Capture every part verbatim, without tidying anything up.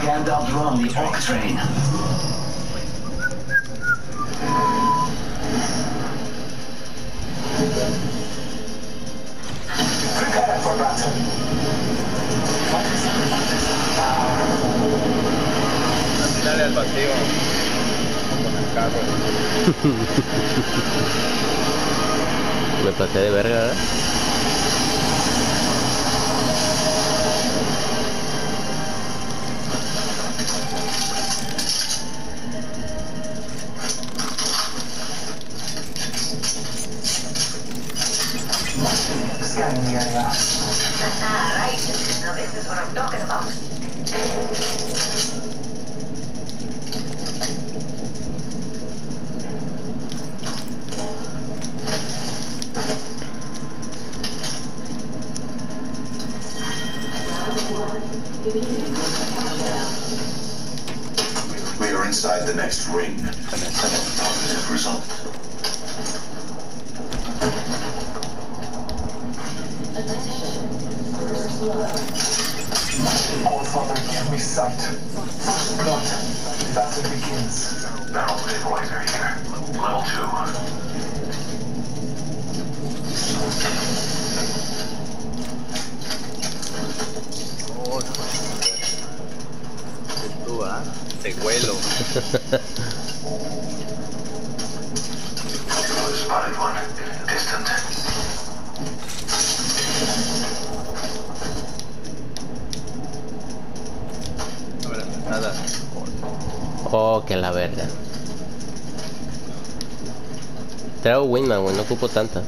Gandalf on the Orc train. Prepare for battle. Dale al vacío. Con el carro. Me pasé de verga, ¿verdad? Scanning the area. Ah, right. Now this is what I'm talking about. We are inside the next ring. Positive result. All Father, give me sight. First blood. Battle begins. Barrel stabilizer here. Level two. Oh, no. Es tú, ¿ah? Te huelo. Spotted one. Distant. No me la nada. Oh, que la verga. Traigo Wingman, güey, no ocupo tanta.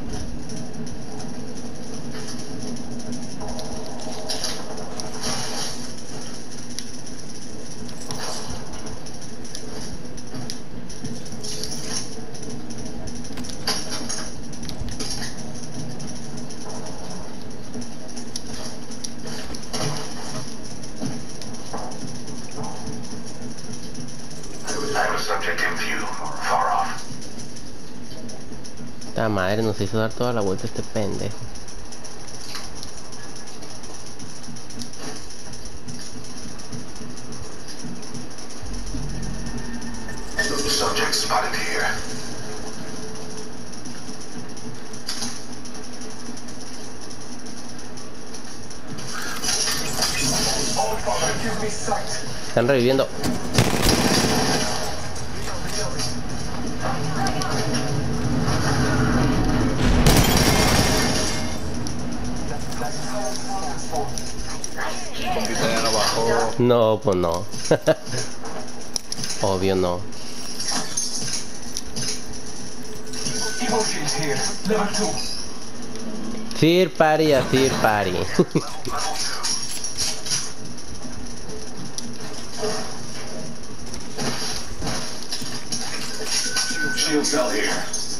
I have a subject in view. Far off. Esta madre nos hizo dar toda la vuelta este pendejo. Subject spotted here. All Father, give me sight. Están reviviendo. Compita ya no bajó. No, pues no. Obvio no. Emotions here. Level two. Sir Party a Sir Party. Shield cell here.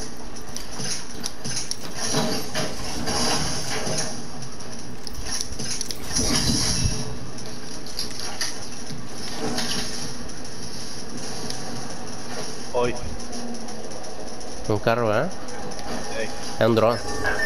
Hoy. Un carro, ¿eh? Hey. Es un dron.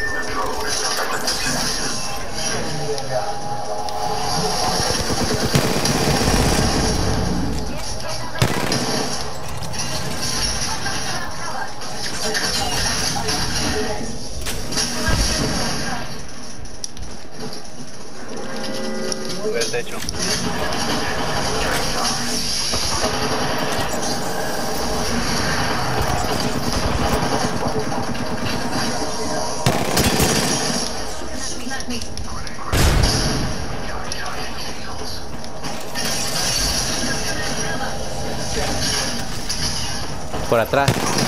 Sube el techo. Por atrás.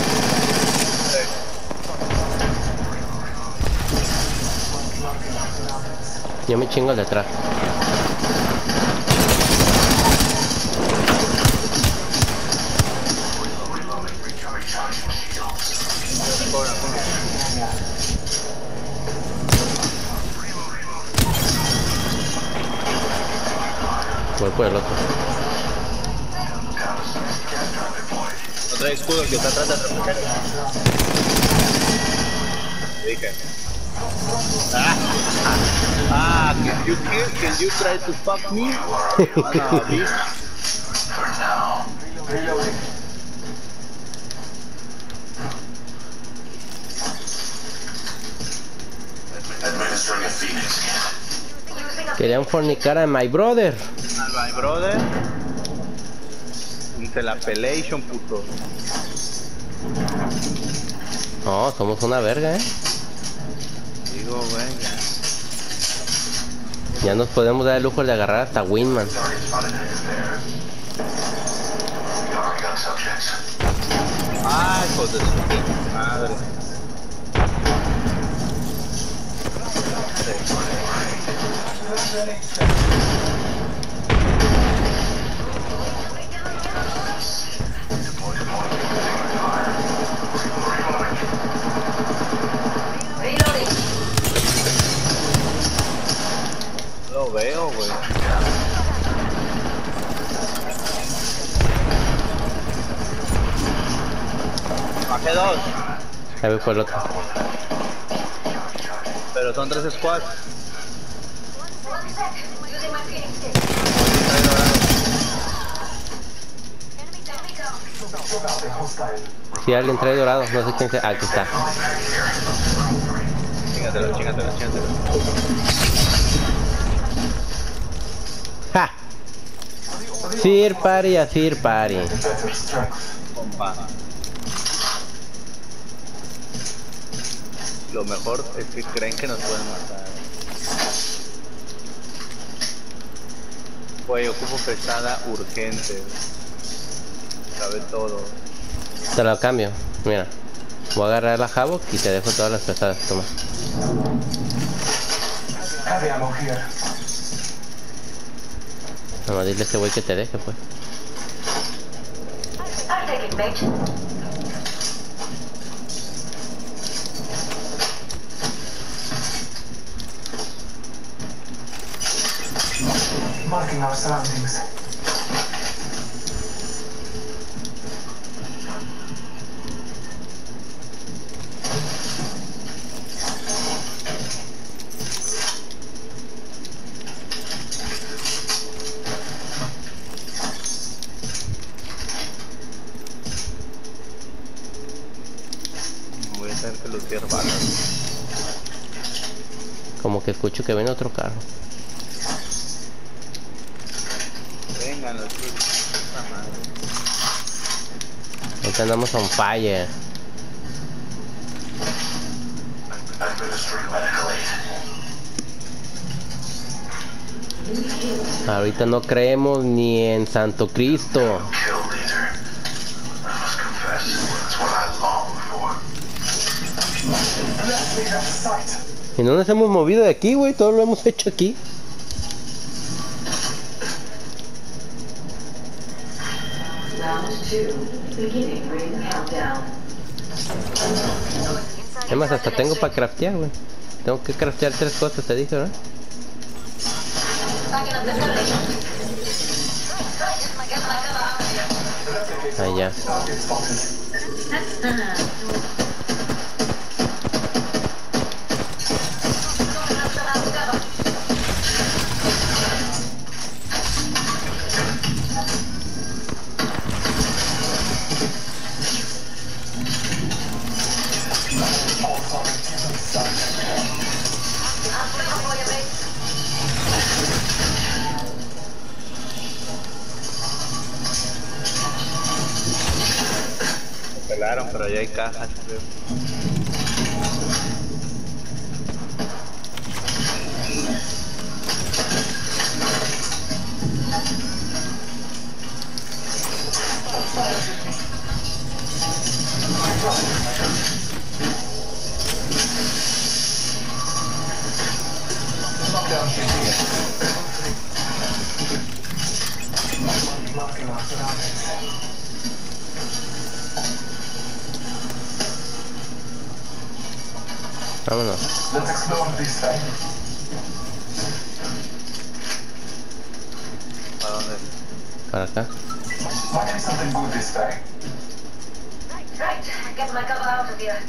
Yo me chingo el de atrás. Voy por el otro. No trae escudo el que está atrás de atrás. Dije. Ah, ah, can you, can you try to fuck me? Ah, no, Reloading. Administering a Phoenix. Querían fornicar a my brother. Al my brother. Dice la pelation, puto. No, somos una verga, eh. Digo, güey, ya. Ya nos podemos dar el lujo de agarrar hasta Winman. Ay, hijos de su madre. Lo veo, güey. Bajé dos. Ahí voy por el otro. Pero son tres squads. Si alguien trae dorado, no sé quién sea. Ah, aquí está. Chingatelo, chingatelo, chingatelo. ¡Ja! Sir Party a Sir Party. Compa. Lo mejor es que creen que nos pueden matar. Güey, ocupo pesada urgente. Sabe todo. Te lo cambio. Mira. Voy a agarrar la Havoc y te dejo todas las pesadas. Toma. Heavy ammo here. Vamos, dile a ese güey que te deje, pues. I'll take it, mate. Marking our surroundings. Voy a tener que lootear balas. Como que escucho que viene otro carro. Vengan los chicos. Puta madre. Ahorita andamos on fire. Administering medical aid. Ahorita no creemos ni en Santo Cristo. Kill leader. I must confess, it's what I long for. Let's leave that sight. Y no nos hemos movido de aquí, güey. Todo lo hemos hecho aquí. Round two. Beginning ring countdown. Es más, hasta tengo para craftear, güey. Tengo que craftear tres cosas, te dije, ¿verdad? Ahí ya. Target spotted. All targets in sight. Me pelaron, pero ya hay cajas, creo. Lockdown should be it. Marking our surroundings. Vámonos. Let's explore this thing. ¿Para dónde? Para acá. Might be something good this way. Right, get my cover out of here.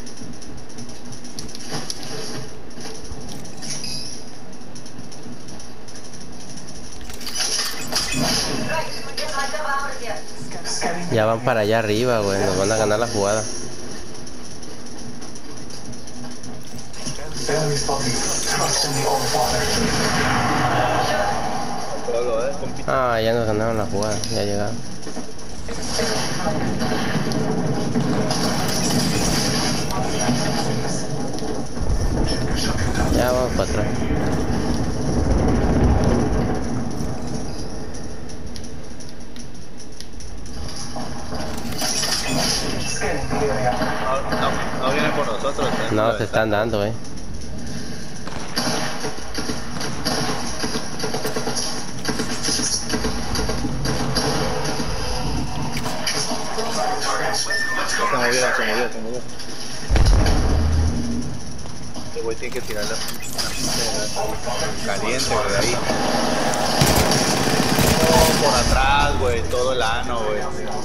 Right, get my cover abajo a la izquierda. Scanning. Ya van para allá arriba, güey. Nos van a ganar la jugada. Enemy spotted. Trust in the All Father. Solo, eh, compito. Ah, ya nos ganaron la jugada. Ya llegaron. Ya vamos para atrás. Scanning the area. No, no, no vienen por nosotros. eh. No, se están dando, eh. Se movieron, se movieron, se movieron. Este güey tiene que tirar la caliente, güey, de ahí. No, por atrás, güey, todo el ano, güey.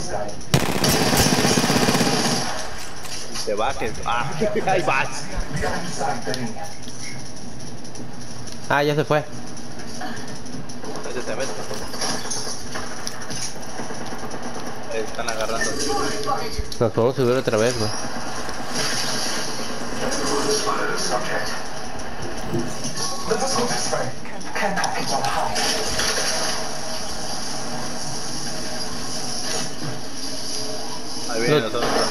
Y te bajes. Ah, ahí vas. Behind side Benny. Ah, ya se fue. Ese te mete. Ahí están agarrando. Nos podemos subir otra vez, güey. Spotted a subject. Let us go this way. Can't package on high. Ahí vienen Look. nosotros.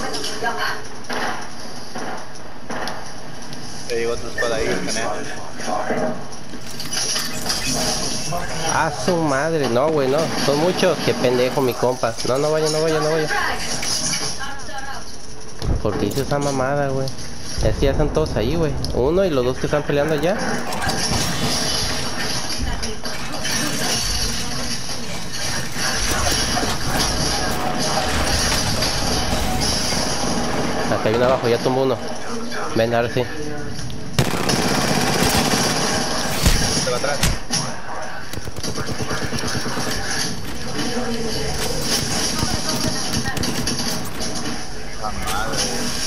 Ya llegó otro espada ahí, canea. Ah, su madre. No, güey, no. Son muchos. Qué pendejo, mi compa. No, no vaya, no vaya, no vaya. ¿Por qué hizo esa mamada, güey? Es que ya están todos ahí, güey. Uno y los dos que están peleando allá. Acá hay uno abajo, ya tumbó uno. Ven, ahora sí. Se va atrás. La madre.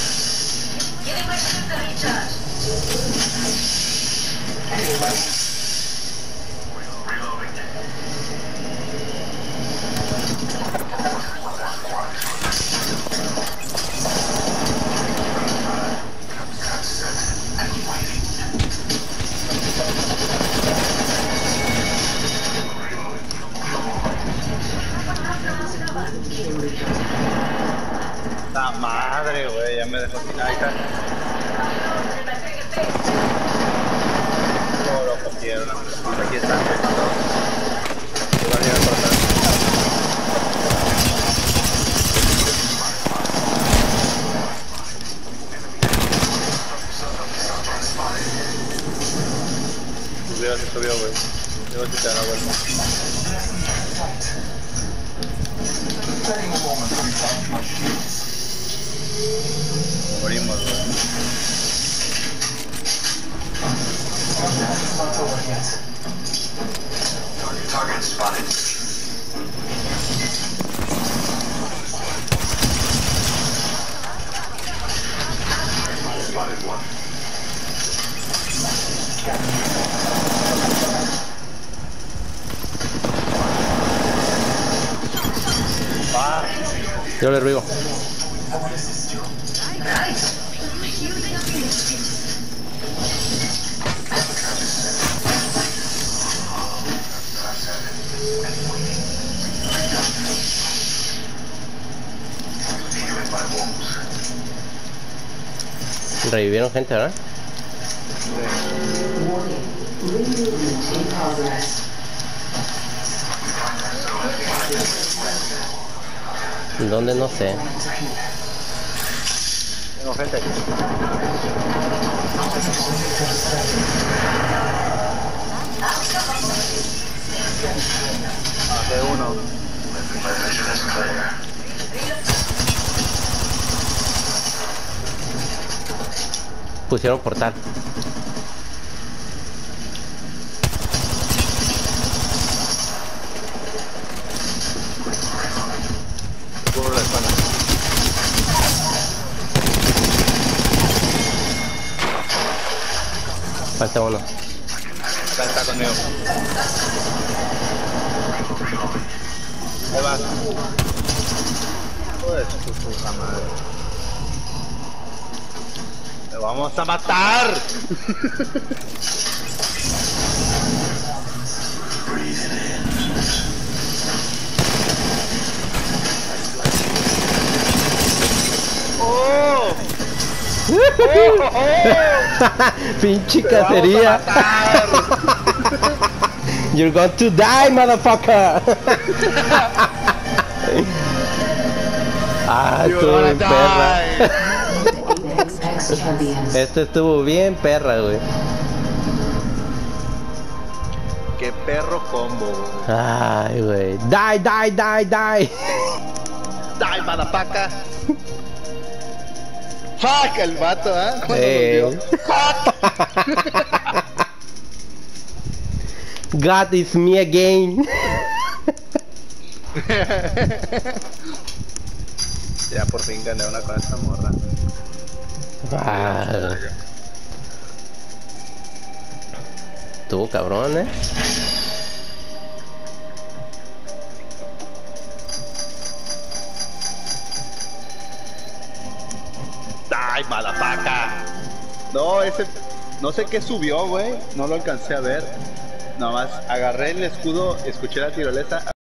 La madre, güey, ya me dejó sin ahí está. No lo cogieron, aquí están. Se van a llegar por atrás. Subió, se subió, güey. Digo si te da la vuelta. Taking a moment to recharge my shields. Morimos, güey. It's not over yet. Target, target spotted. Spotted one. Ah, Yo le ruigo. I will assist you. Healing my wounds. Revivieron gente, ¿verdad? Warning. Removement in progress. ¿Dónde? No sé. tengo gente aquí. Maté uno. My vision is clear. Pusieron portal. Cubro la espalda. Falta uno. Acá está conmigo. Ahí va. Joder, tu puta madre. ¡Te vamos a matar! ¡Oh! ¡Oh! ¡Oh! Pinche ¡Te vamos a cacería. matar! You're going to die, motherfucker. Ah, You're estuvo gonna bien perra. die. The Apex Champions. Esto estuvo bien perra, güey. ¡Qué perro combo! Ay, güey. Die, die, die, die. ¡Die, motherfucker! ¡Fuck! El vato, ¿eh? Cuando Eh. nos vio. ¡Fuck! God is me again. Ya por fin gané una con esta morra. Ah, estuvo cabrón, eh. ¡Die, motherfucker! No, ese... No sé qué subió, güey. No lo alcancé a ver. Nada más agarré el escudo, escuché la tirolesa.